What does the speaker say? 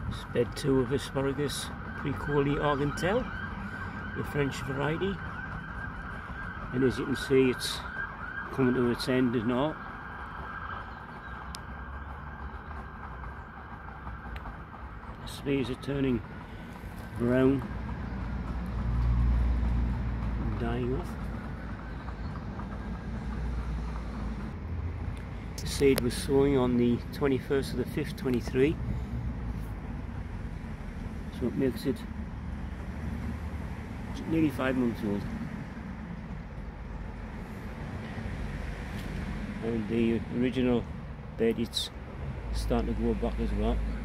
It's bed 2 of asparagus, Precoce Argentuill, the French variety, and as you can see it's coming to its end now. The leaves are turning brown and dying off. The seed was sowing on the 21st of the 5th, 23, so it makes it nearly 5 months old. And the original bed, it's starting to grow back as well.